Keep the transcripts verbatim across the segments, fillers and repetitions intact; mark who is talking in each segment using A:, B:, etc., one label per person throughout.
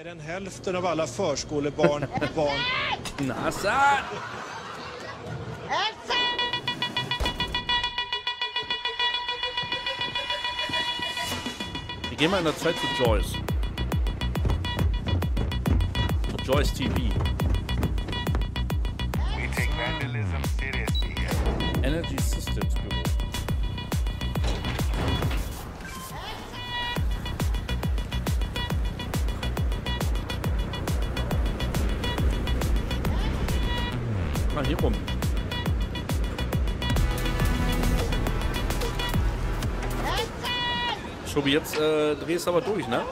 A: Mer än hälften av alla förskolebarn barn.
B: Nassan! Wir gehen mal in der Zeit zu Joyce. Zu Joyce T V.
C: We take vandalism seriously here.
B: Energy Systems Büro. Ah, hier rum. Schobi, jetzt äh, drehst du aber durch, ne?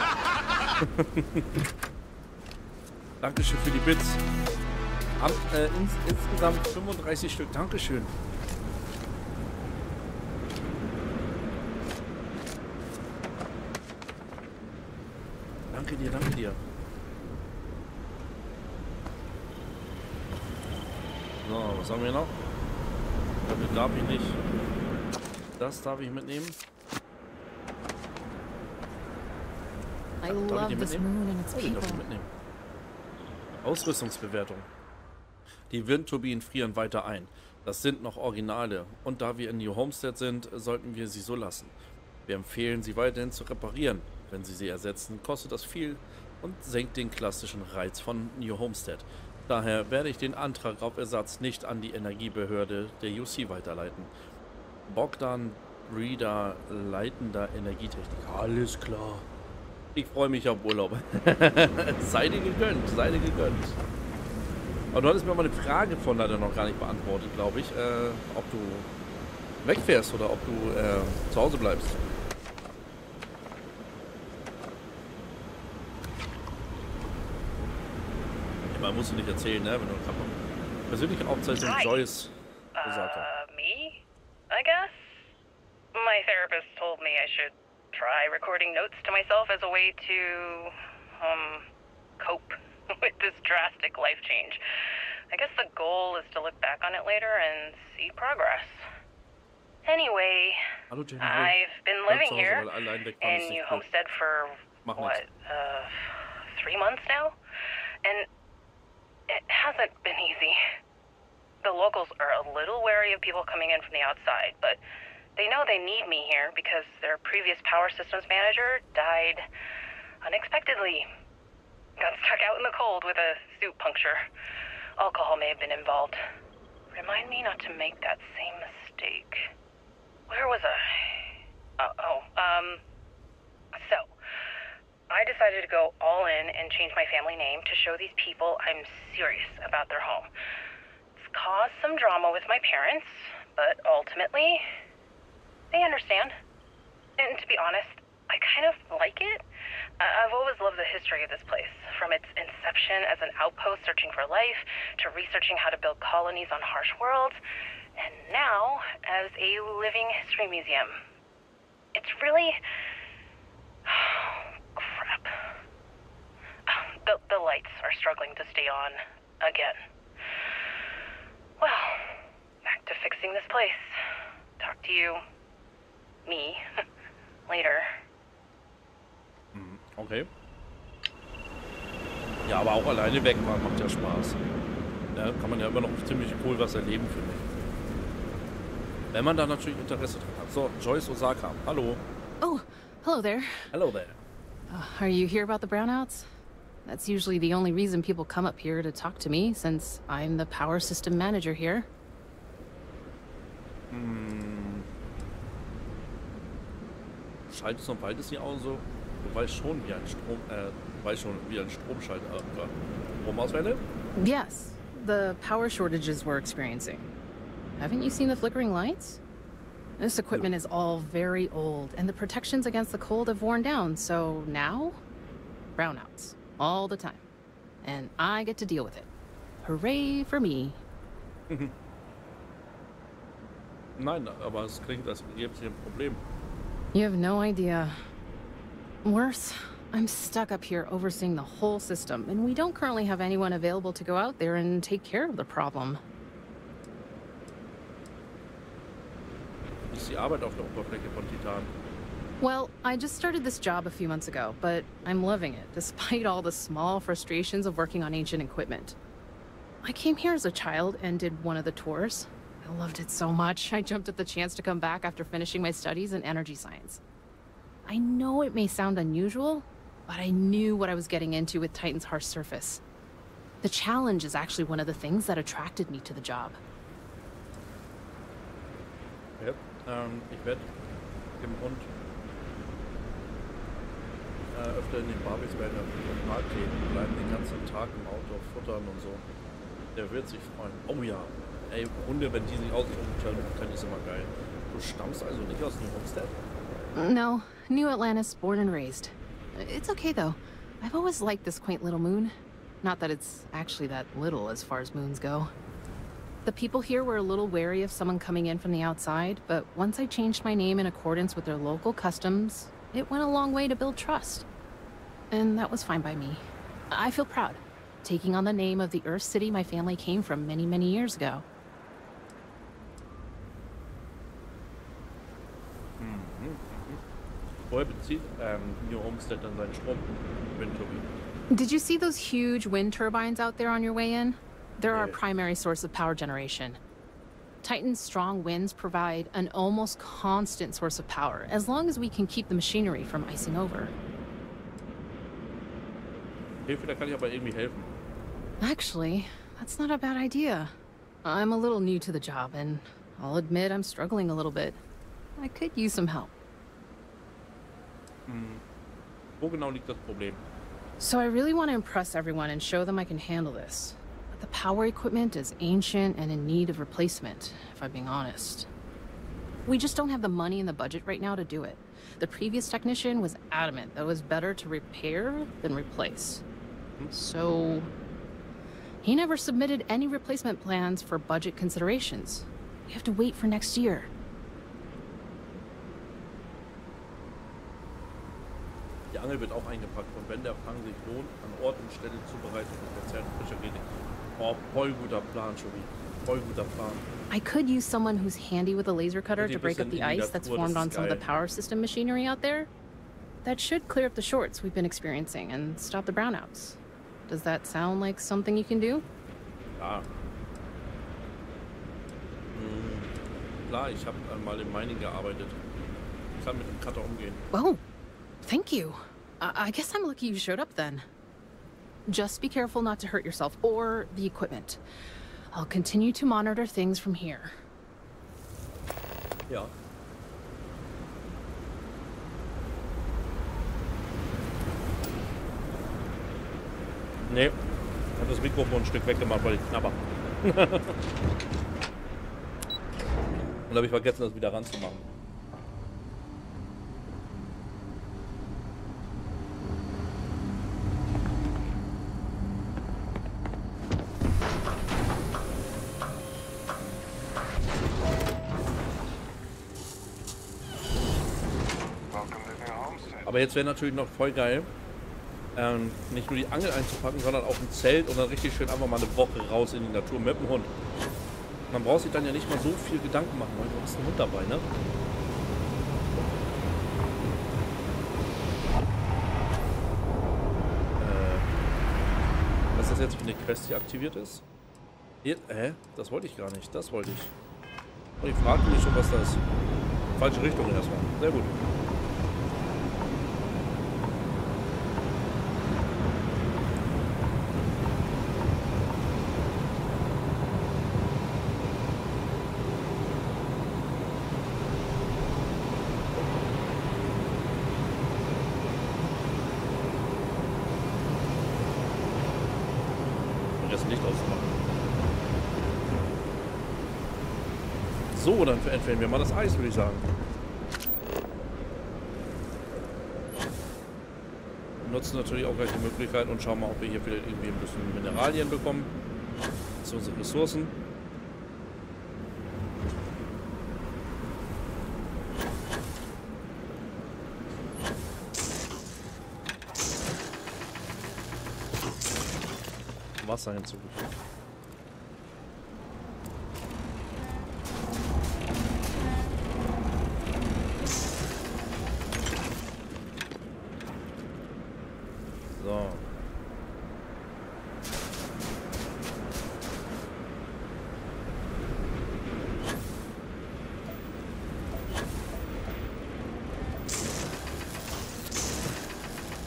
B: Dankeschön für die Bits. Am, äh, ins, insgesamt fünfunddreißig Stück. Dankeschön. Danke dir, danke dir. So, was haben wir noch? Damit darf ich nicht. Das darf ich mitnehmen.
D: I love this moon and its
B: Oh, den darf ich
D: people.
B: mitnehmen. Ausrüstungsbewertung. Die Windturbinen frieren weiter ein. Das sind noch Originale. Und da wir in New Homestead sind, sollten wir sie so lassen. Wir empfehlen, sie weiterhin zu reparieren. Wenn sie sie ersetzen, kostet das viel und senkt den klassischen Reiz von New Homestead. Daher werde ich den Antrag auf Ersatz nicht an die Energiebehörde der U C weiterleiten. Bogdan Breeder, leitender Energietechniker. Alles klar. Ich freue mich auf Urlaub. Sei dir gegönnt, sei dir gegönnt. Aber du hattest mir mal eine Frage von leider noch gar nicht beantwortet, glaube ich. Äh, ob du wegfährst oder ob du äh, zu Hause bleibst. Man musst du nicht erzählen, ne? Wenn du gerade noch persönliche Aufzeichnung Joyce gesagt hast.
E: Uh, me? I guess? My therapist told me I should try recording notes to myself as a way to, um, cope with this drastic life change. I guess the goal is to look back on it later and see progress. Anyway,
B: Hallo Jenny.
E: I've been living
B: Zu Hause,
E: here
B: weil allein weg war das
E: in
B: nicht
E: New
B: gut.
E: Homestead for,
B: Mach
E: what,
B: nichts.
E: uh, three months now? And it hasn't been easy. The locals are a little wary of people coming in from the outside, but they know they need me here because their previous power systems manager died unexpectedly. Got stuck out in the cold with a suit puncture. Alcohol may have been involved. Remind me not to make that same mistake. Where was I? Oh, oh um, so, I decided to go all in and change my family name to show these people I'm serious about their home. It's caused some drama with my parents, but ultimately, they understand. And to be honest, I kind of like it. I've always loved the history of this place, from its inception as an outpost searching for life, to researching how to build colonies on harsh worlds, and now as a living history museum. It's really... crap. The, the lights are struggling to stay on again. Well, back to fixing this place. Talk to you, me, later.
B: Okay. Ja, aber auch alleine weg war, macht ja Spaß. Da kann man ja immer noch ziemlich cool was erleben, finde ich. Wenn man da natürlich Interesse dran hat. So, Joyce Osaka, hallo.
D: Oh, hello there.
B: Hello there.
D: Uh, are you here about the brownouts? That's usually the only reason people come up here to talk to me, since I'm the power system manager here.
B: Hm. Schaltest und waltest die auch so? Du weißt schon, wie ein Strom, äh, du weißt schon, wie ein Stromschalter, äh, Stromausfälle?
D: Yes, the power shortages we're experiencing. Haven't you seen the flickering lights? This equipment is all very old, and the protections against the cold have worn down, so now, brownouts, all the time. And I get to deal with it. Hooray for me.
B: Nein, aber es klingt, als gäbe es hier ein Problem.
D: You have no idea. Worse, I'm stuck up here overseeing the whole system, and we don't currently have anyone available to go out there and take care of the problem.
B: Ist die Arbeit auf der Oberfläche von Titan?
D: Well, I just started this job a few months ago, but I'm loving it, despite all the small frustrations of working on ancient equipment. I came here as a child and did one of the tours. I loved it so much, I jumped at the chance to come back after finishing my studies in energy science. I know it may sound unusual, but I knew what I was getting into with Titan's harsh surface. The challenge is actually one of the things that attracted me to the job.
B: Ja, ähm, ich werde dem Hund äh, öfter in den Barbies bei der Park gehen und bleiben den ganzen Tag im Auto futtern und so. Der wird sich freuen. Oh ja, ey, Hunde, wenn die sich ausruhen können, ist immer geil. Du stammst also nicht aus New Homestead?
D: No, New Atlantis, born and raised. It's okay though. I've always liked this quaint little moon. Not that it's actually that little as far as moons go. The people here were a little wary of someone coming in from the outside, but once I changed my name in accordance with their local customs, it went a long way to build trust. And that was fine by me. I feel proud, taking on the name of the Earth City my family came from many, many years ago.
B: Woher bezieht ähm, New Homestead dann seinen Strom? Windturbinen.
D: Did you see those huge wind turbines out there on your way in? They're our
B: Yeah.
D: primary source of power generation. Titan's strong winds provide an almost constant source of power, as long as we can keep the machinery from icing over.
B: Hilfe, da kann ich aber irgendwie helfen.
D: Actually, that's not a bad idea. I'm a little new to the job, and I'll admit I'm struggling a little bit. I could use some help.
B: Wo genau liegt das Problem?
D: So I really want to impress everyone and show them I can handle this. But the power equipment is ancient and in need of replacement, if I'm being honest. We just don't have the money and the budget right now to do it. The previous technician was adamant that it was better to repair than replace. So he never submitted any replacement plans for budget considerations. We have to wait for next year.
B: Die Angel wird auch eingepackt und wenn der Fang sich lohnt, an Ort und Stelle zubereitet und verzehrt frischer geht. Oh, voll guter Plan, Schubi. Voll guter Plan.
D: I could use someone who's handy with a laser cutter
B: Die
D: to break up
B: bisschen
D: the
B: in die
D: ice that's
B: Natur, das
D: formed on
B: ist
D: some of the
B: geil.
D: power system machinery out there. That should clear up the shorts we've been experiencing and stop the brownouts. Does that sound like something you can do?
B: Ja. Hm. Klar, ich habe mal im Mining gearbeitet. Ich kann mit dem Cutter umgehen.
D: Oh, thank you. I, I guess I'm lucky you showed up then. Just be careful not to hurt yourself or the equipment. I'll continue to monitor things from here.
B: Ja. Nee, hat das Mikrofon ein Stück weggemacht, weil ich knabber. Und habe ich vergessen, das wieder ranzumachen.
C: Welcome to New Homestead.
B: Aber jetzt wäre natürlich noch voll geil, ähm, nicht nur die Angel einzupacken, sondern auch ein Zelt und dann richtig schön einfach mal eine Woche raus in die Natur mit dem Hund. Man braucht sich dann ja nicht mal so viel Gedanken machen, weil du hast einen Hund dabei, ne? Äh, was ist das jetzt für eine Quest, die aktiviert ist? Hier, hä? Das wollte ich gar nicht, das wollte ich. Und ich fragte mich schon, was das ist. Falsche Richtung erstmal. Sehr gut. Das Licht auszumachen. So, dann entfernen wir mal das Eis, würde ich sagen. Wir nutzen natürlich auch gleich die Möglichkeit und schauen mal, ob wir hier vielleicht irgendwie ein bisschen Mineralien bekommen. Das sind unsere Ressourcen. Wasser hinzugefügt.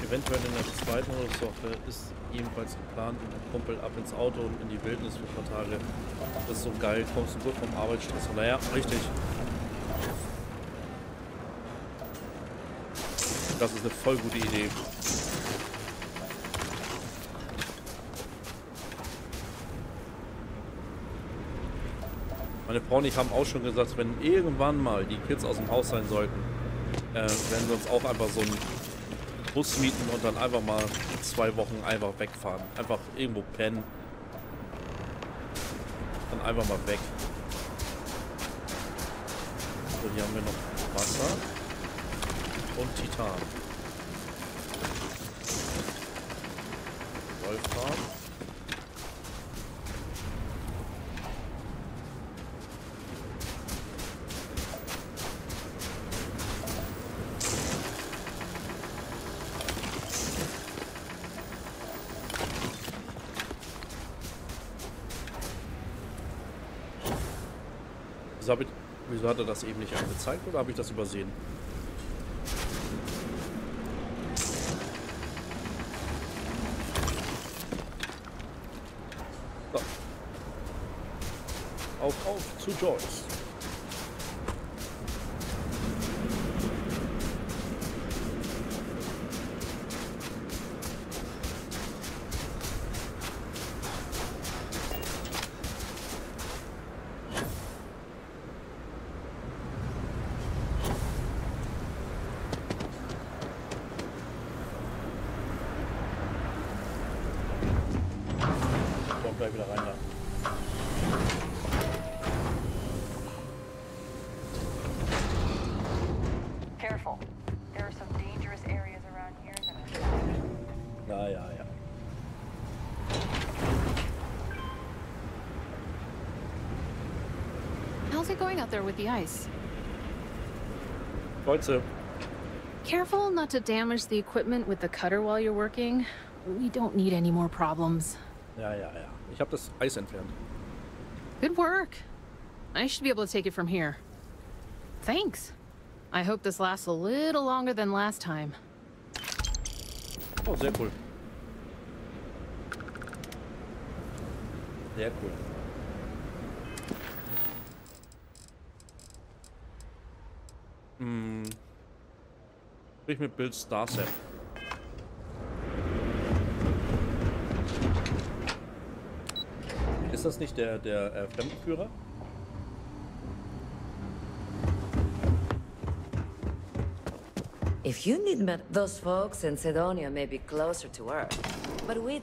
B: Eventuell in der zweiten Rüstungswoche ist ebenfalls geplant, mit einem Kumpel ab ins Auto und in die Wildnis für ein paar Tage. Das ist so geil, kommst du gut vom Arbeitsstress. Naja, richtig. Das ist eine voll gute Idee. Meine Frau und ich haben auch schon gesagt, wenn irgendwann mal die Kids aus dem Haus sein sollten, äh, werden sie uns auch einfach so einen Bus mieten und dann einfach mal zwei Wochen einfach wegfahren. Einfach irgendwo pennen. Dann einfach mal weg. So, hier haben wir noch Wasser und Titan. Wolfram. Wieso, hab ich, wieso hat er das eben nicht angezeigt oder habe ich das übersehen? So. Auf, auf zu Joyce. Gleich wieder rein da.
F: Careful. There are some dangerous areas around here that
B: Ja, ja, ja.
D: How's it going out there with the ice?
B: Kreuze.
D: Careful not to damage the equipment with the cutter while you're working. We don't need any more problems.
B: Ja, ja, ja. Ich habe das Eis entfernt.
D: Good work. I should be able to take it from here. Thanks. I hope this lasts a little longer than last time.
B: Oh, sehr cool. Sehr cool. Hm. Sprich mit Bill Starsap. Ist das nicht der, der äh, Fremdenführer?
G: If you need me, those folks in Sidonia may be closer to Earth, but we...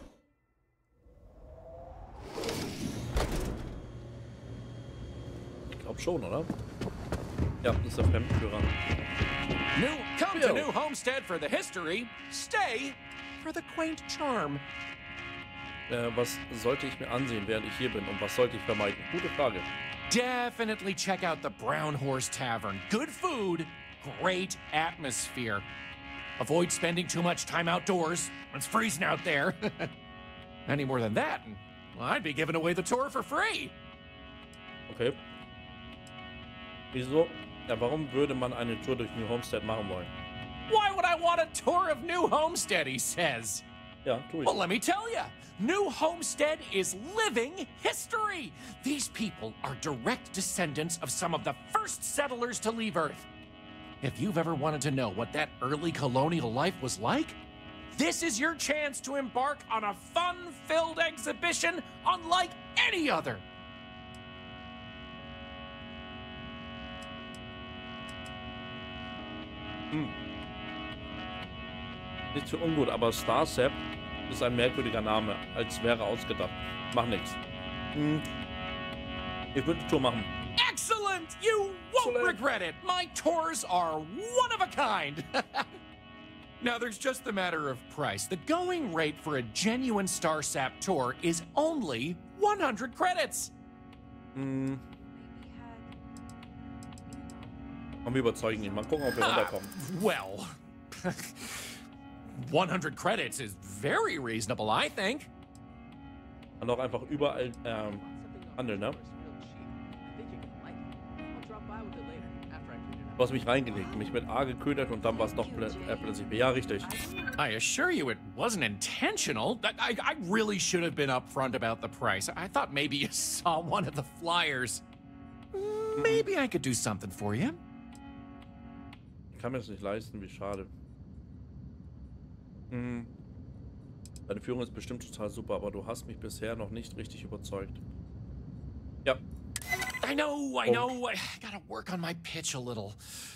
B: Ich glaube schon, oder? Ja, das ist der Fremdenführer.
H: New, come
B: Yo.
H: to New Homestead for the history. Stay for the quaint charm.
B: Äh, was sollte ich mir ansehen, während ich hier bin? Und was sollte ich vermeiden? Gute Frage.
H: Definitely check out the Brown Horse Tavern. Good food, great atmosphere. Avoid spending too much time outdoors. It's freezing out there. Any more than that, and, well, I'd be giving away the tour for free.
B: Okay. Wieso? Ja, warum würde man eine Tour durch New Homestead machen wollen?
H: Why would I want a tour of New Homestead, he says.
B: Ja, tu ich.
H: Well, let me tell you, New Homestead is living history. These people are direct descendants of some of the first settlers to leave Earth. If you've ever wanted to know what that early colonial life was like, this is your chance to embark on a fun-filled exhibition unlike any other.
B: Hm. Nicht so ungut, aber Starsap ist ein merkwürdiger Name, als wäre ausgedacht. Mach nix. Hm. Ich würde die Tour machen.
H: Excellent! You won't
B: Excellent.
H: regret it. My tours are one of a kind. Now, there's just the matter of price. The going rate for a genuine Starsap tour is only one hundred credits.
B: Hm. Und wir überzeugen ihn. Mal gucken, ob wir
H: Ah,
B: runterkommen.
H: well, one hundred credits is very reasonable, I think.
B: Und auch einfach überall ähm, handeln, ne? Du hast mich reingelegt, mich mit A geködert und dann war es noch plö äh, plötzlich B. Ja, richtig.
H: I assure you it wasn't intentional. I, I, I really should have been upfront about the price. I thought maybe you saw one of the flyers. Maybe I could do something for you.
B: Ich kann mir das nicht leisten, wie schade. Hm. Deine Führung ist bestimmt total super, aber du hast mich bisher noch nicht richtig überzeugt. Ja.
H: I know, I know. I gotta work on my pitch a little.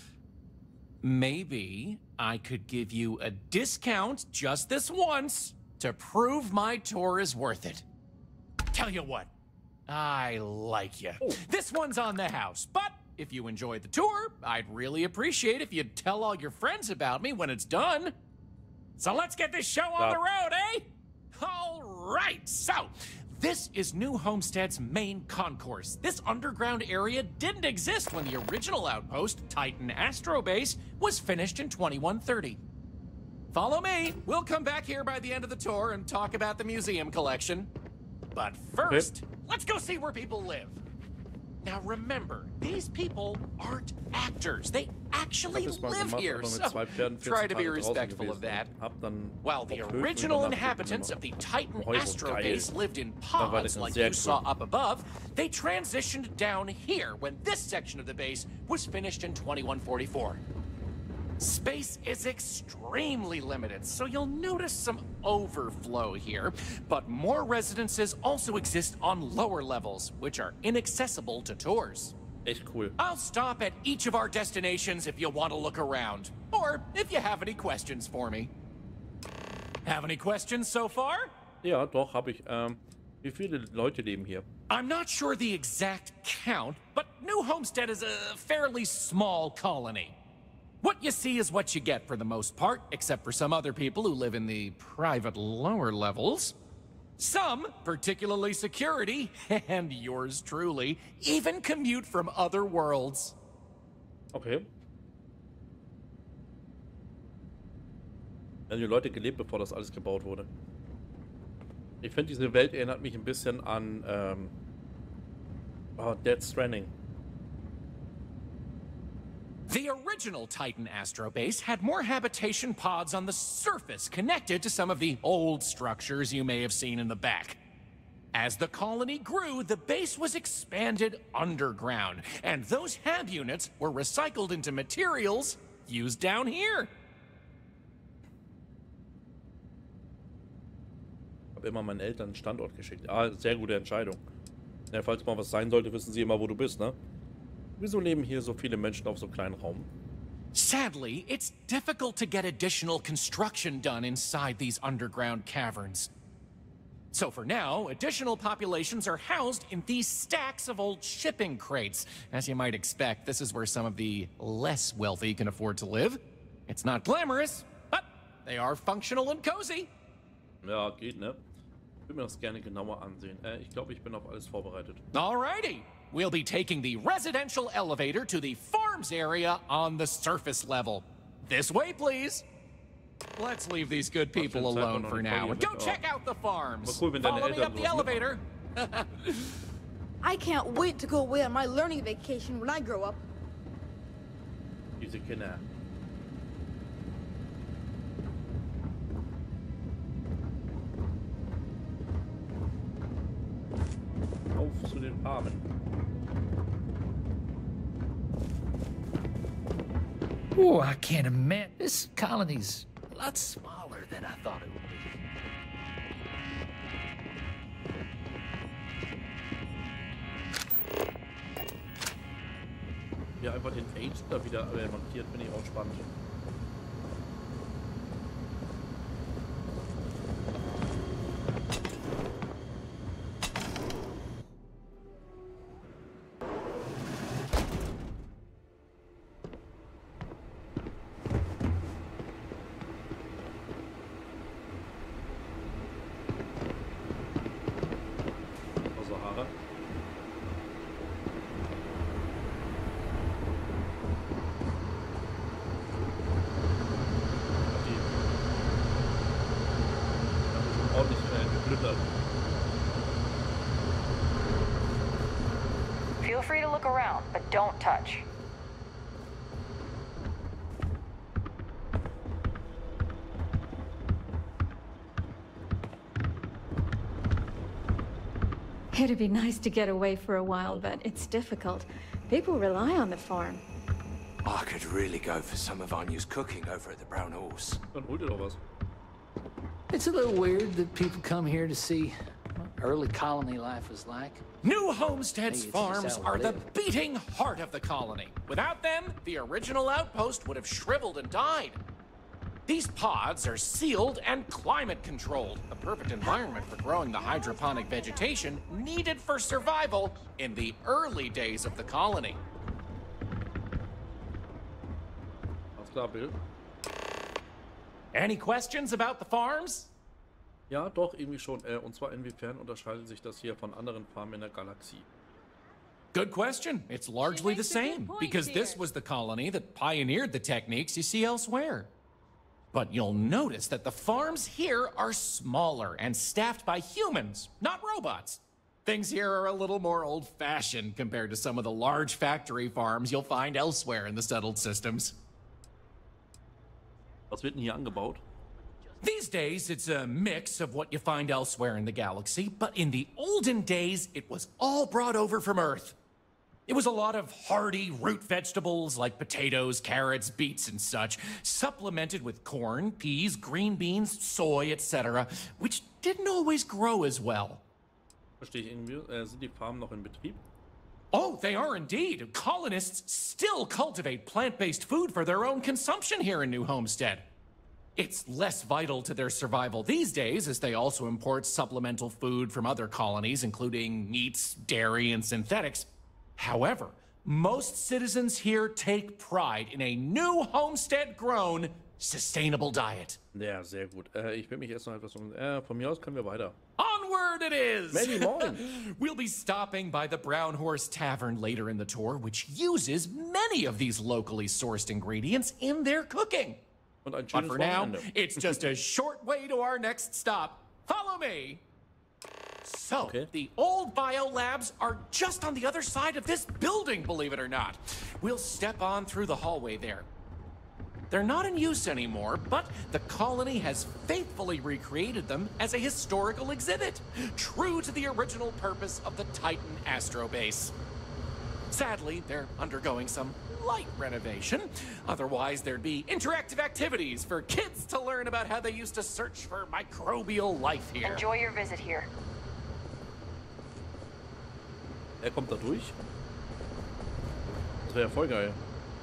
H: Maybe I could give you a discount just this once to prove my tour is worth it. Tell you what, I like you.
B: Oh.
H: This one's on the house, but if you enjoyed the tour, I'd really appreciate if you'd tell all your friends about me when it's done. So let's get this show on
B: Yeah.
H: the road, eh? All right, so this is New Homestead's main concourse. This underground area didn't exist when the original outpost, Titan Astrobase, was finished in twenty-one thirty. Follow me. We'll come back here by the end of the tour and talk about the museum collection. But first, let's go see where people live. Now remember, these people aren't actors. They actually
B: Das mal
H: live
B: gemacht,
H: here,
B: aber mit
H: so
B: zwei Pferden
H: try
B: vierzehn
H: to be
B: Tage draußen
H: respectful of
B: gewesen.
H: that.
B: Hab dann
H: While the
B: auf Höfen
H: original
B: übernachtet
H: inhabitants
B: immer.
H: of the Titan
B: Oh, so
H: Astrobase
B: geil.
H: lived in
B: Da war
H: pods
B: das
H: like
B: sehr
H: you saw
B: cool.
H: up above, they transitioned down here when this section of the base was finished in twenty-one forty-four. Space is extremely limited, so you'll notice some overflow here, but more residences also exist on lower levels, which are inaccessible to tours.
B: Echt cool.
H: I'll stop at each of our destinations if you want to look around, or if you have any questions for me. Have any questions so far?
B: Ja, doch, habe ich. Ähm, wie viele Leute leben hier?
H: I'm not sure the exact count, but New Homestead is a fairly small colony. What you see is what you get for the most part, except for some other people who live in the private lower levels. Some, particularly security, and yours truly, even commute from other worlds.
B: Okay. Da haben die Leute gelebt, bevor das alles gebaut wurde. Ich finde, diese Welt erinnert mich ein bisschen an ähm, oh, Dead Stranding.
H: The original Titan Astrobase had more habitation pods on the surface connected to some of the old structures you may have seen in the back. As the colony grew, the base was expanded underground, and those hab units were recycled into materials used down here.
B: Ich habe immer meinen Eltern einen Standort geschickt. Ah, sehr gute Entscheidung. Ja, falls mal was sein sollte, wissen sie immer, wo du bist, ne? Wieso leben hier so viele Menschen auf so kleinen Raum?
H: Sadly, it's difficult to get additional construction done inside these underground caverns. So for now, additional populations are housed in these stacks of old shipping crates. As you might expect, this is where some of the less wealthy can afford to live. It's not glamorous, but they are functional and cozy.
B: Ja, geht, ne? Ich will mir das gerne genauer ansehen. Äh, ich glaube, ich bin auf alles vorbereitet.
H: Alrighty. We'll be taking the residential elevator to the farms area on the surface level. This way, please. Let's leave these good people alone for now and go check out the farms. Follow me up the elevator.
I: I can't wait to go away on my learning vacation when I grow up.
B: Diese Kinder. Auf zu den Farmen.
J: Oh, I can't imagine. This colony's a lot smaller than I thought it would be.
B: Ja, einfach den Age da wieder äh, montiert, finde ich auch spannend.
F: Feel free to look around, but don't touch.
K: It'd be nice to get away for a while, but it's difficult. People rely on the farm.
L: I could really go for some of Anya's cooking over at the Brown Horse.
B: Dann hol dir doch was.
J: It's a little weird that people come here to see what early colony life was like.
H: New Homestead's
J: Hey, it's
H: farms
J: just how
H: are
J: we
H: the
J: live.
H: beating heart of the colony. Without them, the original outpost would have shriveled and died. These pods are sealed and climate controlled, a perfect environment for growing the hydroponic vegetation needed for survival in the early days of the colony.
B: Alles klar, Bill.
H: Any questions about the farms?
B: Ja, doch, irgendwie schon. Äh, und zwar inwiefern unterscheidet sich das hier von anderen Farmen in der Galaxie?
H: Good question. It's largely the same, because this was the colony that pioneered the techniques you see elsewhere. But you'll notice that the farms here are smaller and staffed by humans, not robots. Things here are a little more old-fashioned compared to some of the large factory farms you'll find elsewhere in the settled systems.
B: Was wird denn hier angebaut?
H: These days, it's a mix of what you find elsewhere in the galaxy, but in the olden days, it was all brought over from Earth. It was a lot of hardy root vegetables like potatoes, carrots, beets, and such, supplemented with corn, peas, green beans, soy, et cetera, which didn't always grow as well.
B: Verstehe ich irgendwie. Äh, sind die Farmen noch in Betrieb?
H: Oh, they are indeed. Colonists still cultivate plant-based food for their own consumption here in New Homestead. It's less vital to their survival these days, as they also import supplemental food from other colonies, including meats, dairy, and synthetics. However, most citizens here take pride in a New Homestead-grown, sustainable diet.
B: Ja, sehr gut. Äh, ich will mich jetzt noch etwas um... Äh, von mir aus können wir weiter.
H: Onward it is!
B: Maybe morning.
H: We'll be stopping by the Brown Horse Tavern later in the tour, which uses many of these locally sourced ingredients in their cooking.
B: Und ein
H: But
B: schönes
H: for now,
B: Wochenende.
H: it's just a short way to our next stop. Follow me! So,
B: Okay.
H: the old biolabs are just on the other side of this building, believe it or not. We'll step on through the hallway there. They're not in use anymore, but the colony has faithfully recreated them as a historical exhibit, true to the original purpose of the Titan Astrobase. Sadly, they're undergoing some light renovation. Otherwise, there'd be interactive activities for kids to learn about how they used to search for microbial life here.
F: Enjoy your visit here.
B: Er kommt da durch. Das wäre ja voll geil.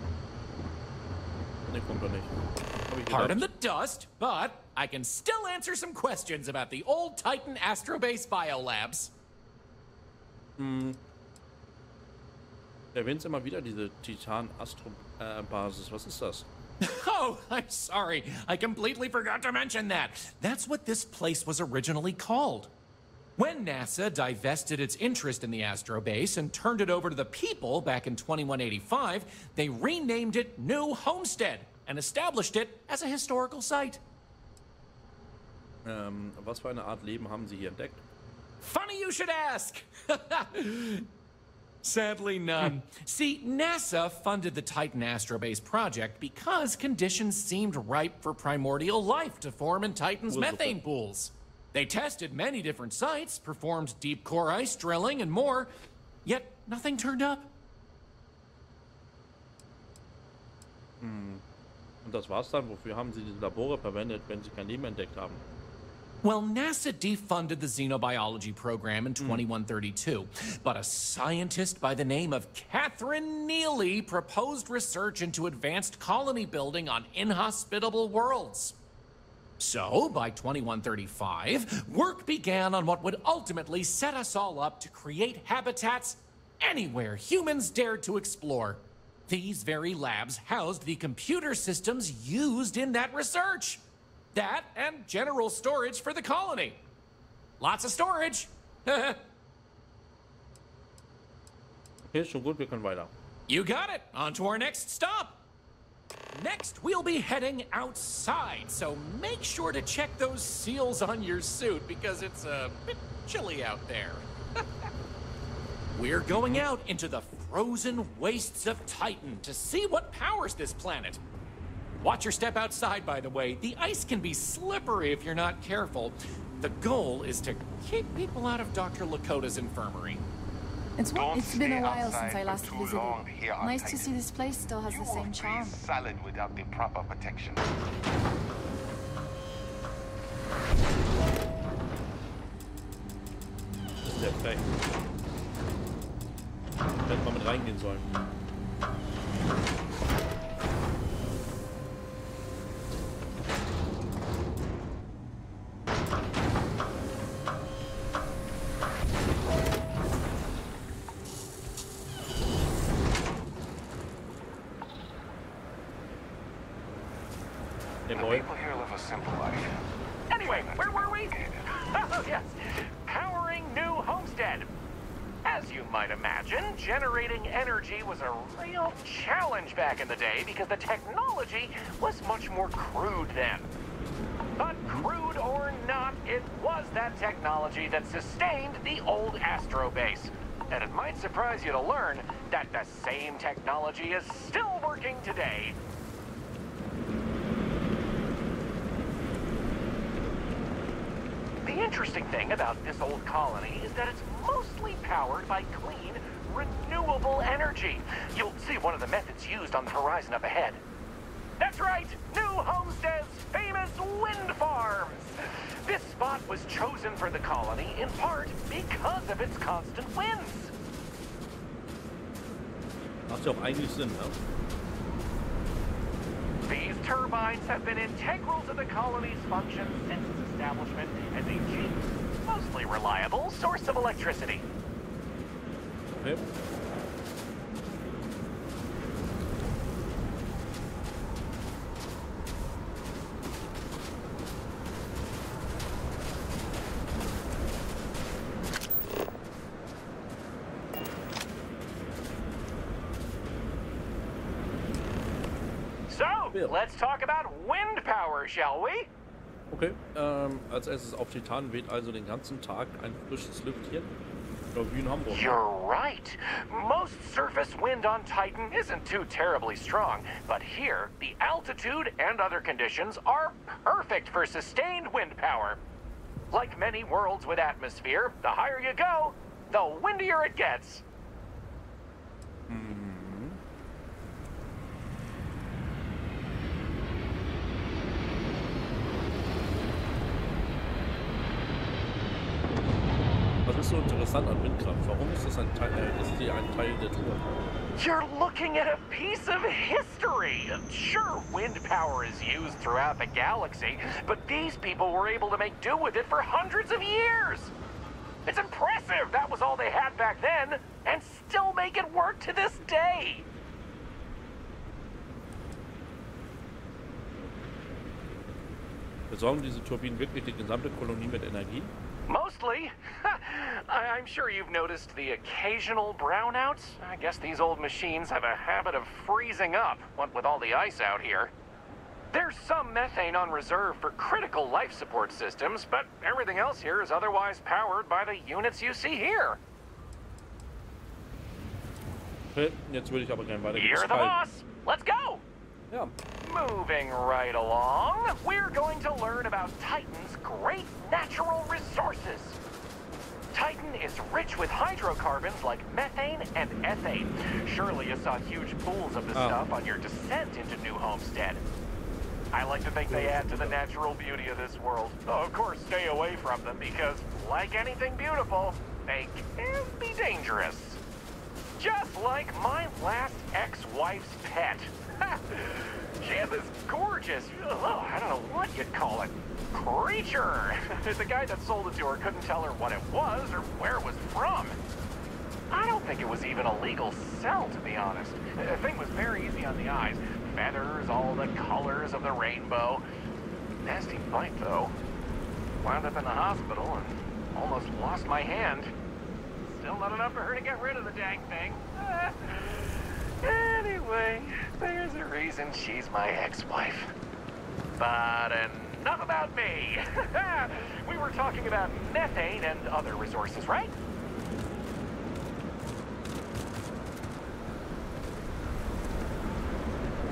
B: Ne, kommt er nicht. Hab ich
H: Pardon
B: gedacht.
H: the dust, but I can still answer some questions about the old Titan Astrobase biolabs.
B: Hm. Erwähnt immer wieder diese Titan-Astro-Basis. Was ist das?
H: Oh, I'm sorry. I completely forgot to mention that. That's what this place was originally called. When NASA divested its interest in the Astrobase and turned it over to the people back in twenty-one eighty-five, they renamed it New Homestead and established it as a historical site.
B: Ähm, was für eine Art Leben haben Sie hier entdeckt?
H: Funny you should ask. Sadly, none. See, NASA funded the Titan Astrobase project because conditions seemed ripe for primordial life to form in Titan's
B: Cool,
H: methane
B: super.
H: pools. They tested many different sites, performed deep core ice drilling, and more, yet nothing turned up.
B: Hm. Und das war's dann? Wofür haben Sie diese Labore verwendet, wenn Sie kein Leben entdeckt haben?
H: Well, NASA defunded the xenobiology program in twenty-one thirty-two, but a scientist by the name of Catherine Neely proposed research into advanced colony building on inhospitable worlds. So, by twenty-one thirty-five, work began on what would ultimately set us all up to create habitats anywhere humans dared to explore. These very labs housed the computer systems used in that research. That and general storage for the colony. Lots of storage.
B: Okay, schon gut, wir können weiter.
H: You got it. On to our next stop. Next, we'll be heading outside, so make sure to check those seals on your suit because it's a bit chilly out there. We're going out into the frozen wastes of Titan to see what powers this planet. Watch your step outside, by the way. The ice can be slippery if you're not careful. The goal is to keep people out of Doctor Lakota's infirmary.
M: It's,
C: Don't
M: it's been a
C: stay
M: while
C: outside
M: since I
C: for
M: last
C: too
M: visited.
C: long here on
M: Nice to
C: Titan.
M: see this place still has
C: You
M: the
C: will
M: same
C: be
M: charm.
C: solid without the proper protection.
B: Das ist perfekt. Hätte man mit reingehen sollen.
C: The people here live a simple life.
H: Anyway, where were we? Oh, yes. Powering New Homestead. As you might imagine, generating energy was a real challenge back in the day because the technology was much more crude then. But crude or not, it was that technology that sustained the old Astro base. And it might surprise you to learn that the same technology is still working today. The interesting thing about this old colony is that it's mostly powered by clean, renewable energy. You'll see one of the methods used on the horizon up ahead. That's right, New Homestead's famous wind farms. This spot was chosen for the colony in part because of its constant winds.
B: Macht ja auch eigentlich Sinn, ne?
H: These turbines have been integral to the colony's function since its establishment as a cheap, mostly reliable source of electricity.
B: Okay.
H: So, let's talk about wind power, shall we?
B: Okay, ähm, als erstes auf Titan weht also den ganzen Tag ein frisches Lüftchen. Oder wie in Hamburg.
H: You're right. Most surface wind on Titan isn't too terribly strong, but here, the altitude and other conditions are perfect for sustained wind power. Like many worlds with atmosphere, the higher you go, the windier it gets.
B: Was ist so interessant an Windkraft? Warum ist das ein Teil, äh, ist die ein Teil der Tour?
H: You're looking at a piece of history. Sure, wind power is used throughout the galaxy, but these people were able to make do with it for hundreds of years. It's impressive that was all they had back then, and still make it work to this day.
B: Versorgen diese Turbinen wirklich die gesamte Kolonie mit Energie?
H: Mostly. I- I'm sure you've noticed the occasional brownouts. I guess these old machines have a habit of freezing up, what with all the ice out here. There's some methane on reserve for critical life support systems, but everything else here is otherwise powered by the units you see here.
B: Okay, jetzt würde ich aber gerne weitergehen.
H: You're the boss. Let's go.
B: Ja.
H: Moving right along, we're going to learn about Titan's great natural resources. Titan is rich with hydrocarbons like methane and ethane. Surely you saw huge pools of this
B: Oh.
H: stuff on your descent into New Homestead. I like to think they add to the natural beauty of this world. Though, of course, stay away from them because, like anything beautiful, they can be dangerous. Just like my last ex-wife's pet. She had this gorgeous, oh, I don't know what you'd call it, creature. The guy that sold it to her couldn't tell her what it was or where it was from. I don't think it was even a legal sell, to be honest. The thing was very easy on the eyes. Feathers, all the colors of the rainbow. Nasty bite, though. Wound up in the hospital and almost lost my hand. Still not enough for her to get rid of the dang thing. Anyway, there's a reason she's my ex-wife. But enough about me. We were talking about methane and other resources, right?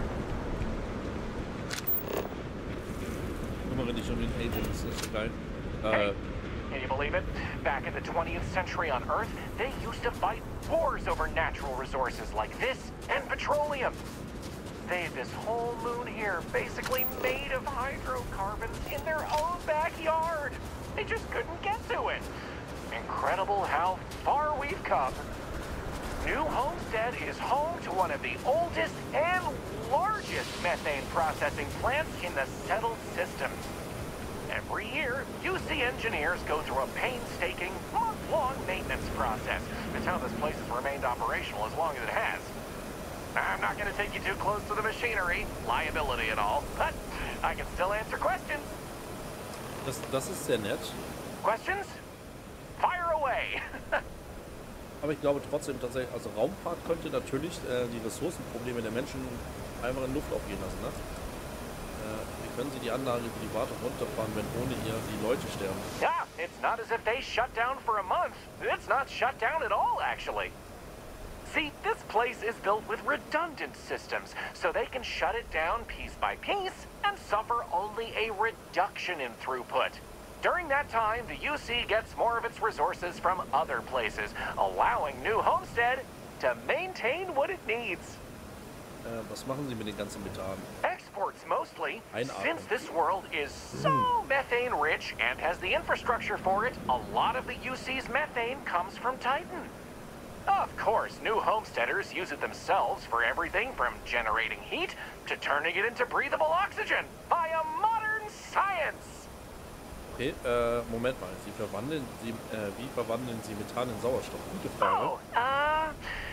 B: Kümmere dich um den Agents, das ist so geil. Äh,
H: Can you believe it? Back in the twentieth century on Earth, they used to fight wars over natural resources like this and petroleum. They had this whole moon here basically made of hydrocarbons in their own backyard. They just couldn't get to it. Incredible how far we've come. New Homestead is home to one of the oldest and largest methane processing plants in the settled system. Every year, U C engineers go through a painstaking, month-long maintenance process. It's how this place has remained operational as long as it has. I'm not going to take you too close to the machinery, liability and all, but I can still answer questions.
B: das, das ist sehr nett.
H: Questions? Fire away!
B: Aber ich glaube trotzdem tatsächlich, also Raumfahrt könnte natürlich äh, die Ressourcenprobleme der Menschen einfach in Luft aufgehen lassen, ne? Äh, wie können sie die Anlage privat runterfahren, wenn ohne ihr die Leute sterben?
H: Yeah, it's not as if they shut down for a month. It's not shut down at all, actually. See, this place is built with redundant systems, so they can shut it down piece by piece and suffer only a reduction in throughput. During that time, the U C gets more of its resources from other places, allowing New Homestead to maintain what it needs.
B: Äh, was machen sie mit den ganzen Methan?
H: Exports mostly,
B: Einatmen.
H: since this world is so methane rich and has the infrastructure for it, a lot of the U C's methane comes from Titan. Of course, New Homesteaders use it themselves for everything from generating heat to turning it into breathable oxygen by a modern science.
B: Okay, äh, Moment mal. Sie verwandeln, sie, äh, wie verwandeln Sie Methan in Sauerstoff? Gute Frage.
H: Oh, uh,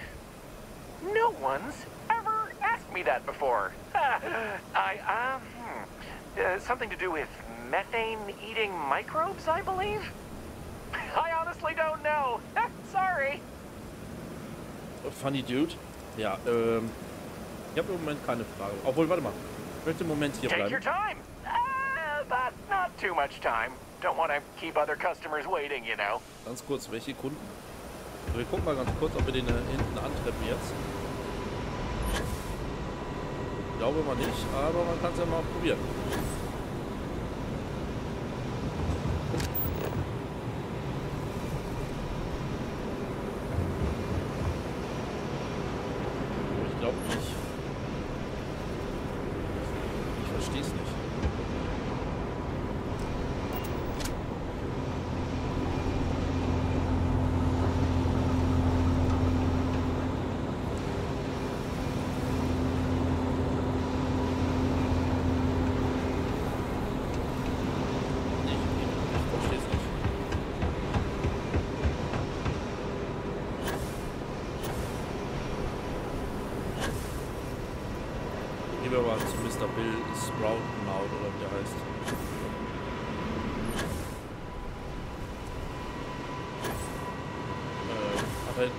H: no one's ever asked me that before. Uh, I, um, hmm, uh, something to do with methane-eating microbes, I believe? I honestly don't know. Sorry.
B: Funny Dude. Ja, ähm, ich habe im Moment keine Frage. Obwohl, warte mal. Ich möchte im Moment hier
H: Take your
B: bleiben.
H: time. Uh, but not too much time. Don't want to keep other customers waiting, you know.
B: Ganz kurz, welche Kunden? Also wir gucken mal ganz kurz, ob wir den äh, hinten antreffen jetzt. Ich glaube mal nicht, aber man kann es ja mal probieren. Ich glaube nicht. Ich verstehe es nicht. Gehen wir mal zu Mister Bill Sproutenmaut oder wie der heißt. Äh, ach, da hinten.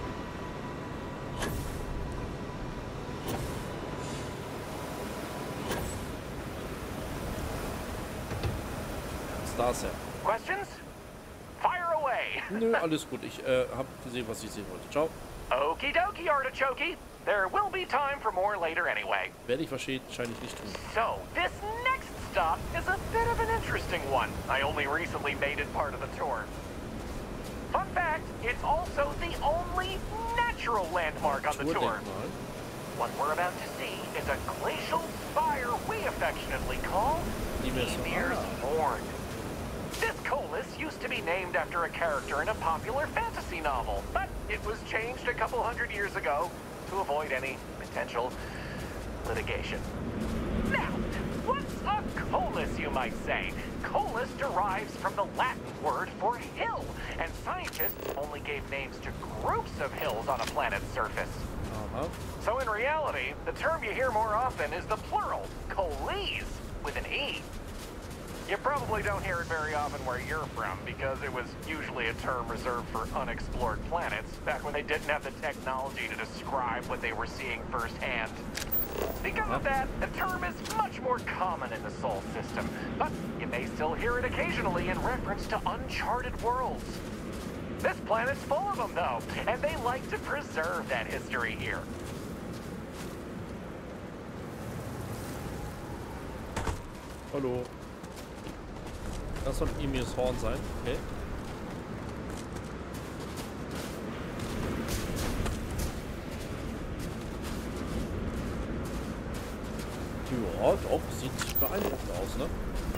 B: Was ist das denn?
H: Questions? Fire away.
B: Nö, alles gut. Ich äh, habe gesehen, was ich sehen wollte. Ciao.
H: Okie dokie, Artichoke. There will be time for more later anyway.
B: Werde ich wahrscheinlich nicht tun.
H: So, this next stop is a bit of an interesting one. I only recently made it part of the tour. Fun fact, it's also the only natural landmark on the tour. What we're about to see is a glacial spire we affectionately call Ymir's Horn. This Colis used to be named after a character in a popular fantasy novel, but it was changed a couple hundred years ago to avoid any potential litigation. Now, what's a Colis, you might say? Colis derives from the Latin word for hill, and scientists only gave names to groups of hills on a planet's surface.
B: Uh-huh.
H: So in reality, the term you hear more often is the plural, colis, with an E. You probably don't hear it very often where you're from, because it was usually a term reserved for unexplored planets, back when they didn't have the technology to describe what they were seeing firsthand. Because of that, the term is much more common in the Sol system, but you may still hear it occasionally in reference to uncharted worlds. This planet's full of them, though, and they like to preserve that history here.
B: Hallo. Das soll Emirs Horn sein, okay. Ja, doch, sieht beeindruckend aus, ne?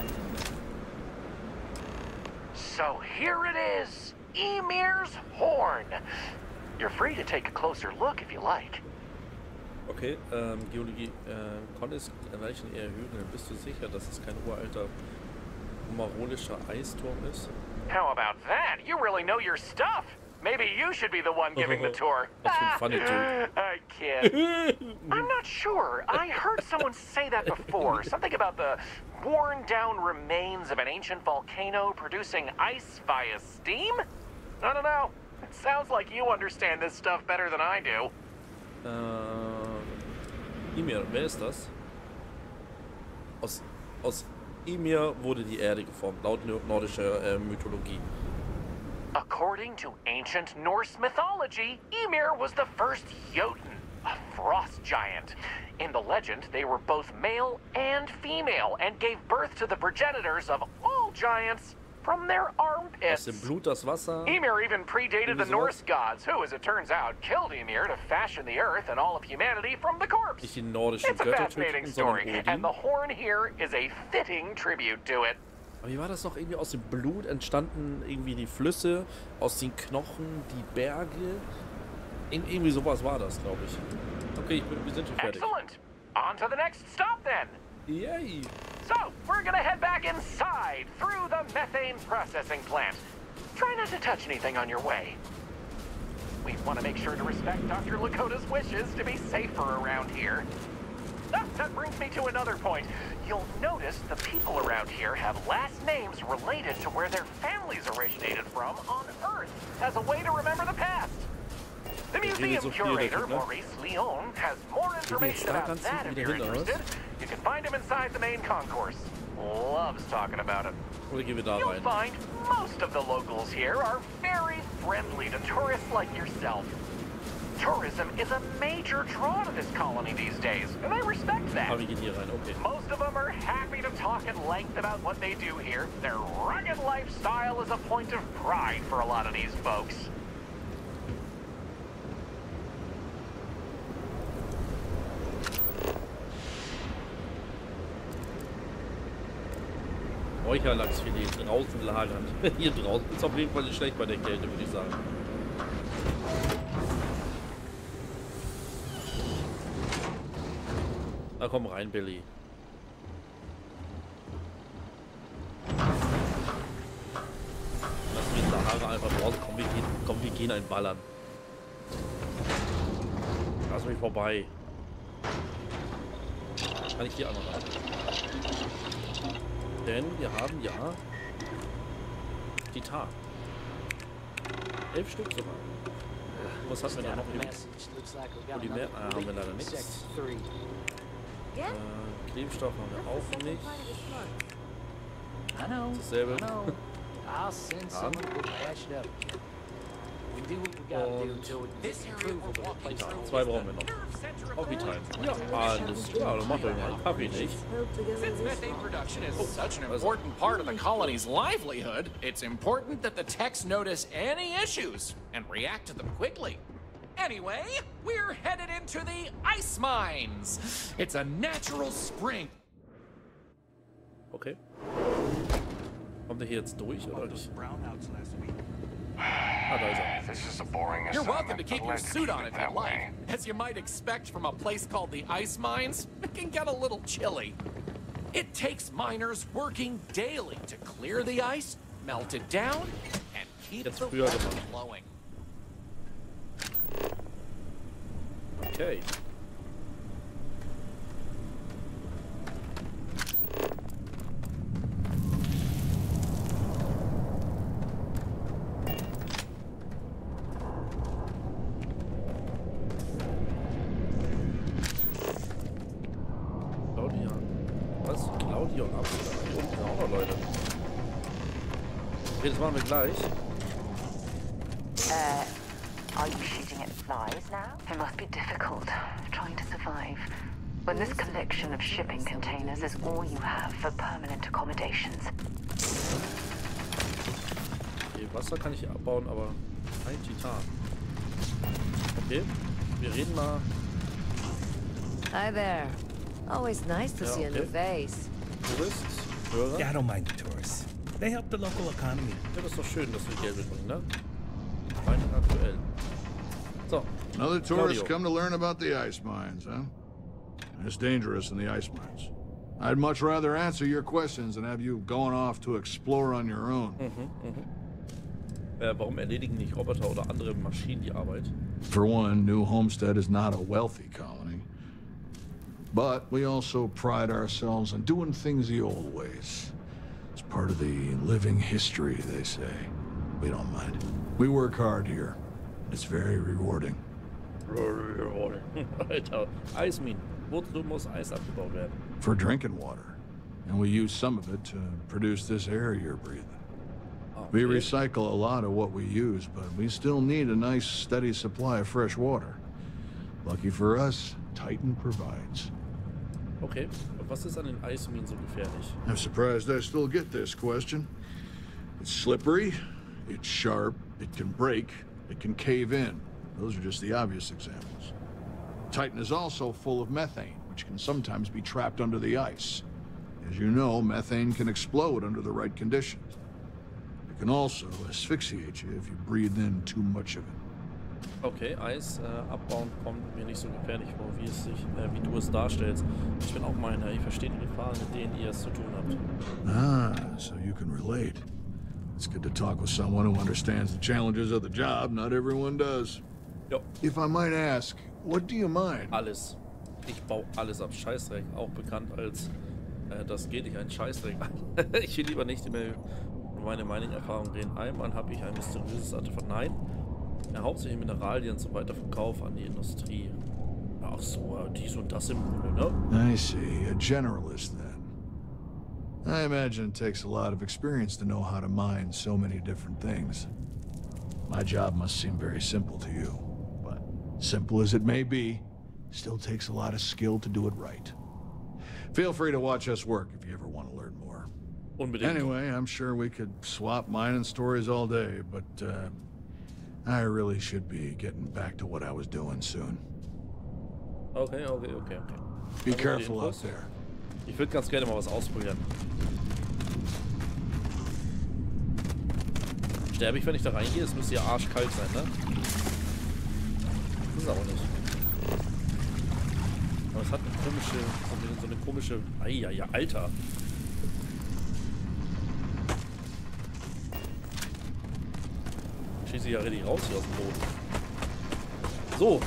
H: So here it is, Emir's Horn. You're free to take a closer look if you like.
B: Okay, ähm, Geologie, äh, konntest erreichen eher Höhen. Bist du sicher, dass es kein uralter, marolischer Eisturm ist?
H: How about that? You really know your stuff. Maybe you should be the one giving the tour.
B: That's been funny, dude.
H: I kid. I'm not sure. I heard someone say that before. Something about the worn-down remains of an ancient volcano producing ice via steam? I don't know. It sounds like you understand this stuff better than I do.
B: Äh, Ymir, wer ist das? Aus, aus Ymir wurde die Erde geformt, laut nordischer äh, Mythologie.
H: According to ancient Norse mythology, Ymir was the first Jotun, a frost giant. In the legend, they were both male and female and gave birth to the progenitors of all giants from their armpits.
B: Aus dem Blut das Wasser.
H: Ymir even predated the Norse gods, who, as it turns out, killed Ymir to fashion the earth and all of humanity from the corpse.
B: Nicht die nordischen
H: It's a
B: Götter
H: fascinating
B: töten,
H: story,
B: sondern
H: and the
B: Odin.
H: horn here is a fitting tribute to it.
B: Aber wie war das noch? Irgendwie aus dem Blut entstanden irgendwie die Flüsse, aus den Knochen die Berge. Ir irgendwie sowas war das, glaube ich. Okay, ich bin, wir sind schon fertig.
H: Excellent. On to the next stop then.
B: Yay.
H: So, we're gonna head back inside through the methane processing plant. Try not to touch anything on your way. We want to make sure to respect Doctor Lakota's wishes to be safer around here. Ah, that brings me to another point. You'll notice the people around here have last names related to where their families originated from on Earth as a way to remember the past. The museum curator, Maurice Leon, has more information about that if you're interested. You can find him inside the main concourse. Loves talking about it. You'll find most of the locals here are very friendly to tourists like yourself. Tourism is a major draw to this colony these days, and I respect that. Most of them are happy to talk at length about what they do here. Their rugged lifestyle is a point of pride for a lot of these folks.
B: Räucherlachsfilet draußen lagern. Hier draußen ist auf jeden Fall nicht schlecht bei der Kälte, würde ich sagen. Na komm rein, Billy. Lass mich in Sahara einfach draußen. Komm, wir gehen, komm, wir gehen ein Ballern. Lass mich vorbei. Kann ich hier einmal rein? Denn wir haben ja Titan. Elf Stück sogar. Was hatten wir da noch? Polymer ah, haben wir leider nichts. Äh, Klebstoff haben wir auch nicht. Dasselbe. Und zwei brauchen wir noch. Auch Vital. Ja, alles klar. Dann macht euch mal einen Kaffee, nicht?
H: Since methane production is such an important part of the colony's livelihood, it's important that the techs notice any issues and react to them quickly. Anyway, we're headed into the ice mines. It's a natural spring.
B: Okay. Kommt der hier jetzt durch oder nicht? Ah, da ist er.
C: This is a boring
H: You're welcome to
C: assignment,
H: keep
C: but
H: your
C: let's
H: suit
C: keep
H: on
C: it
H: if
C: that
H: you like.
C: way.
H: As you might expect from a place called the ice mines, it can get a little chilly. It takes miners working daily to clear the ice, melt it down, and keep
B: Jetzt
H: the
B: früher
H: water
B: gemacht.
H: flowing.
B: Okay. Claudia. Was? Claudia und Abstand. Hier unten auch noch Leute. Okay, das machen wir gleich.
M: Uh, are you shooting at flies now? It must be difficult, trying to survive. When this collection of shipping containers is all you have for permanent accommodations.
B: Wasser kann ich abbauen, aber kein Titan. Okay, wir reden mal.
G: Hi there. Always nice to
B: Ja,
G: see a new
B: okay.
G: face.
B: Tourist, Hörer.
N: Yeah, I don't mind the tourists. They help the local economy.
B: Ja, das ist doch schön, dass wir Geld mitbringen, ne? Rein aktuell. So.
O: Another tourist
B: Claudio.
O: come to learn about the ice mines, huh? It's dangerous in the ice mines. I'd much rather answer your questions than have you going off to explore on your own.
B: Mhm, mhm. Äh, warum erledigen nicht Roboter oder andere Maschinen die Arbeit?
O: For one, New Homestead is not a wealthy colony. But we also pride ourselves on doing things the old ways. It's part of the living history, they say. We don't mind. We work hard here. It's very rewarding.
B: Alter, Eisminen. Wozu muss Eis abgebaut werden?
O: For drinking water. And we use some of it to produce this air you're breathing. We recycle a lot of what we use, but we still need a nice, steady supply of fresh water. Lucky for us, Titan provides.
B: Okay, was ist an den Eisminen so gefährlich?
O: I'm surprised I still get this question. It's slippery, it's sharp, it can break, it can cave in. Those are just the obvious examples. Titan is also full of methane, which can sometimes be trapped under the ice. As you know, methane can explode under the right conditions. It can also asphyxiate you if you breathe in too much of it.
B: Okay, Eis äh, abbauen kommt mir nicht so gefährlich vor, wie, es sich, äh, wie du es darstellst. Ich bin auch Miner, ich verstehe die Gefahren, mit denen ihr es zu tun habt.
O: Ah, so you can relate. It's good to talk with someone who understands the challenges of the job. Not everyone does.
B: Jo.
O: If I might ask, what do you mind?
B: Alles. Ich baue alles ab. Scheißdreck, auch bekannt als äh, das geht nicht ein Scheißdreck an. Ich will lieber nicht mehr über meine Mining-Erfahrung reden. Einmal habe ich ein mysteriöses Artefakt. Nein. Ja, hauptsächlich Mineralien zum Weiterverkauf an die Industrie. Ach so, dies und das im Grunde, ne?
O: I see. A generalist, then. I imagine it takes a lot of experience to know how to mine so many different things. My job must seem very simple to you. But simple as it may be, still takes a lot of skill to do it right. Feel free to watch us work if you ever want to learn more.
B: Unbedingt.
O: Anyway, I'm sure we could swap mining stories all day, but uh, I really should be getting back to what I was doing soon.
B: Okay, okay, okay, okay.
O: Be careful out there.
B: Ich würde ganz gerne mal was ausprobieren. Sterbe ich, wenn ich da reingehe? Es müsste ja arschkalt sein, ne? Das ist aber nicht. Aber es hat eine komische, so eine komische... Eieiei, ja, Alter. Ich schieße ja richtig raus hier aus dem Boden. So.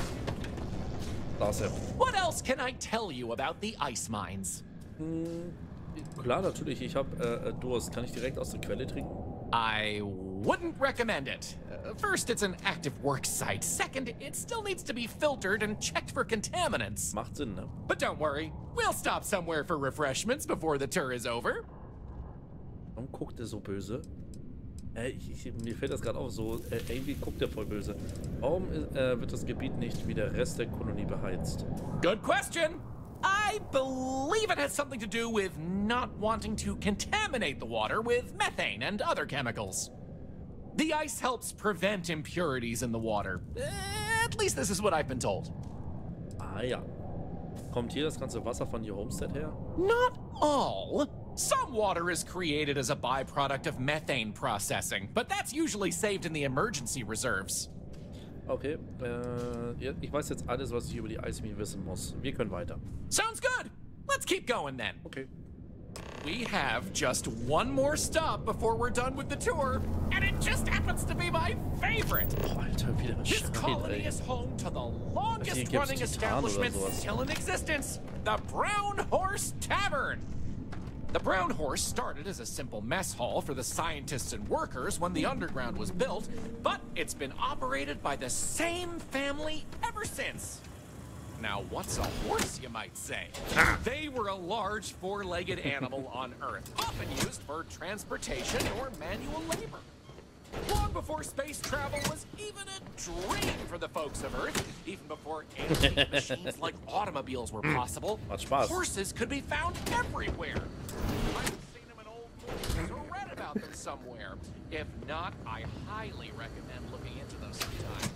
B: Da ist er.
H: What else can I tell you about the ice mines?
B: Hm, klar, natürlich. Ich habe äh, Durst. Kann ich direkt aus der Quelle trinken?
H: I wouldn't recommend it. Uh, first, it's an active work site. Second, it still needs to be filtered and checked for contaminants.
B: Macht Sinn, ne?
H: But don't worry, we'll stop somewhere for refreshments before the tour is over.
B: Warum guckt er so böse? Äh, ich, ich, mir fällt das gerade auf, so äh, irgendwie guckt er voll böse. Warum äh, wird das Gebiet nicht wie der Rest der Kolonie beheizt?
H: Good question. I believe it has something to do with not wanting to contaminate the water with methane and other chemicals. The ice helps prevent impurities in the water. At least this is what I've been told.
B: Ah ja. Kommt hier das ganze Wasser von New Homestead her?
H: Not all. Some water is created as a byproduct of methane processing, but that's usually saved in the emergency reserves.
B: Okay, äh, ich weiß jetzt alles, was ich über die Eismine wissen muss. Wir können weiter.
H: Sounds good. Let's keep going then.
B: Okay.
H: We have just one more stop before we're done with the tour, and it just happens to be my favorite.
B: Oh, Alter, wieder ein
H: This
B: Schreit,
H: colony
B: ey.
H: is home to the
B: Hier
H: longest
B: gibt's
H: running
B: Titan
H: establishment
B: oder sowas.
H: still in existence, the Brown Horse Tavern. The Brown Horse started as a simple mess hall for the scientists and workers when the underground was built, but it's been operated by the same family ever since. Now, what's a horse, you might say? They were a large four-legged animal on Earth, often used for transportation or manual labor. Long before space travel was even a dream for the folks of Earth, even before antique machines like automobiles were possible, horses could be found everywhere. I've seen them in old movies or read about about them somewhere. If not, I highly recommend looking into those sometime.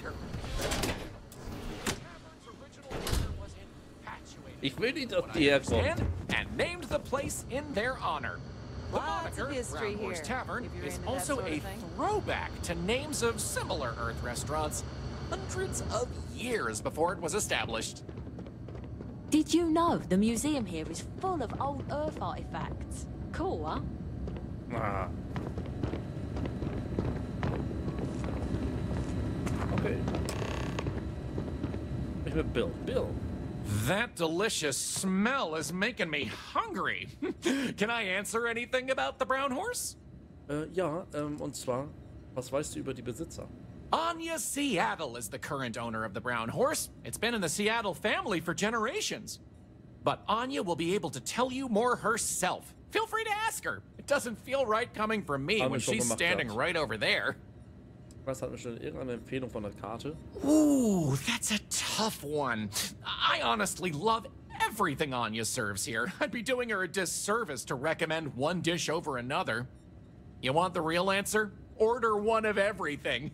B: Ich will nicht, dass die herkommen.
H: And named the place in their honor. The moniker, Brown Horse Tavern, is also a throwback to names of similar Earth restaurants hundreds of years before it was established.
P: Did you know the museum here is full of old Earth artifacts? Cool, huh?
B: Ah. Okay. Ich bin Bill. Bill.
H: That delicious smell is making me hungry. Can I answer anything about the Brown Horse?
B: Äh, ja, ähm, und zwar, was weißt du über die Besitzer?
H: Anya Seattle is the current owner of the Brown Horse. It's been in the Seattle family for generations. But Anya will be able to tell you more herself. Feel free to ask her. It doesn't feel right coming from me when she's standing right over there.
B: Was hat mir schon irgendeine Empfehlung von der Karte?
H: Ooh, that's a tough one. I honestly love everything Anya serves here. I'd be doing her a disservice to recommend one dish over another. You want the real answer? Order one of everything.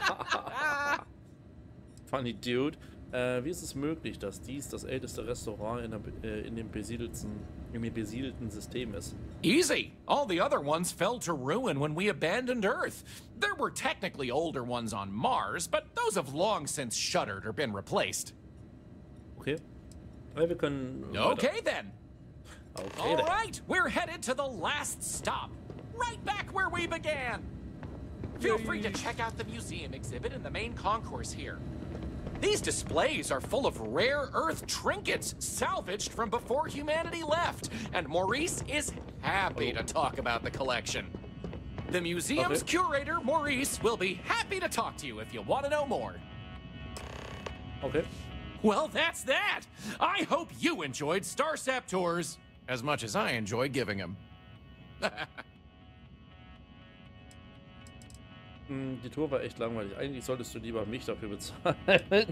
B: Funny dude. Äh, wie ist es möglich, dass dies das älteste Restaurant in, der, äh, in dem besiedelten, in dem besiedelten System ist?
H: Easy. All the other ones fell to ruin when we abandoned Earth. There were technically older ones on Mars, but those have long since shuttered or been replaced.
B: Okay. Ja, wir können
H: Okay then.
B: Okay
H: All
B: then.
H: right, we're headed to the last stop. Right back where we began. Feel free to check out the museum exhibit in the main concourse here. These displays are full of rare Earth trinkets salvaged from before humanity left, and Maurice is happy to talk about the collection. The museum's
B: Okay.
H: curator, Maurice, will be happy to talk to you if you want to know more.
B: Okay.
H: Well, that's that. I hope you enjoyed Starsap tours as much as I enjoy giving them.
B: Hm, die Tour war echt langweilig. Eigentlich solltest du lieber mich dafür bezahlen.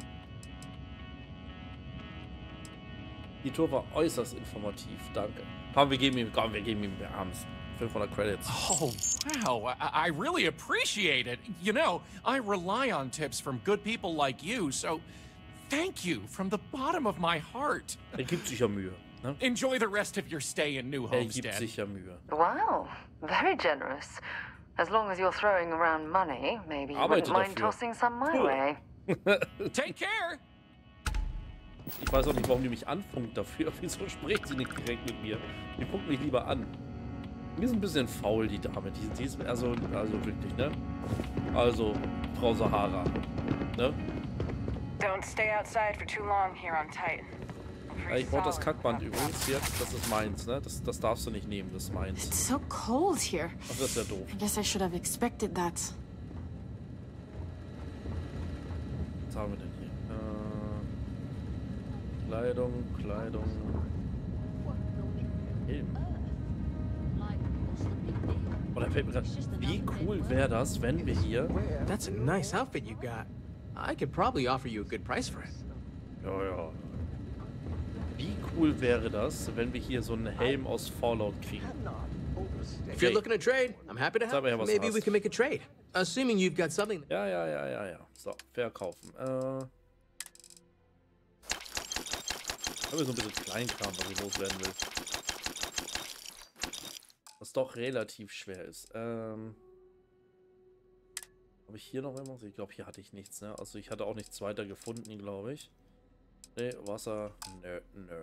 B: Die Tour war äußerst informativ. Danke. Komm, wir geben ihm, komm, wir geben ihm abends fünfhundert Credits.
H: Oh, wow. I, I really appreciate it. You know, I rely on tips from good people like you, so thank you from the bottom of my heart.
B: Er gibt sich ja Mühe. Ne?
H: Enjoy the rest of your stay in New
B: Er gibt
H: Homestead.
B: sich ja Mühe.
M: Wow, very generous. As long as you're throwing around money, maybe you
B: Arbeite
M: wouldn't mind
B: dafür.
M: tossing some my
B: Cool.
M: way.
H: Take care.
B: Ich weiß auch nicht, warum die mich anfunkt dafür. Wieso spricht sie nicht direkt mit mir? Die funkt mich lieber an. Die ist ein bisschen faul, die Dame. Die, die ist also, also wirklich, ne? Also, Frau Sahara. Ne?
E: Don't stay outside for too long here on Titan.
B: Ja, ich brauche das Kackband übrigens jetzt. Das ist meins, ne? Das, das darfst du nicht nehmen, das ist meins.
I: It's so cold here.
B: Ach, das ist ja doof.
I: I guess I should have expected that.
B: Was haben wir denn hier? Äh, Kleidung, Kleidung. Helm. Oder fällt mir grad, wie cool wäre das, wenn wir hier...
Q: That's a nice outfit you got. I could probably offer you a good price for it.
B: Ja, ja. Wie cool wäre das, wenn wir hier so einen Helm aus Fallout kriegen?
Q: If you're looking to trade, I'm happy to
B: Sag mal her,
Q: help.
B: was
Q: Maybe
B: du
Q: we
B: hast.
Q: can make a trade. Assuming you've got something.
B: Ja, ja, ja, ja, ja. So, verkaufen. Äh... Haben wir so ein bisschen Kleinkram, was ich loswerden will. Was doch relativ schwer ist. Ähm... Habe ich hier noch irgendwas? Ich glaube, hier hatte ich nichts, ne? Also ich hatte auch nichts weiter gefunden, glaube ich. Ne, Wasser. Nö, nö.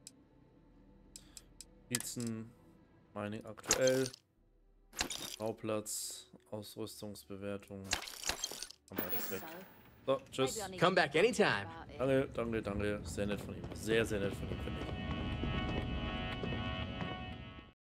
B: Notizen. Mining aktuell. Bauplatz. Ausrüstungsbewertung. Haben wir alles weg. So, tschüss.
Q: Come back anytime.
B: Danke, danke, danke. Sehr nett von ihm. Sehr, sehr nett von ihm, finde ich.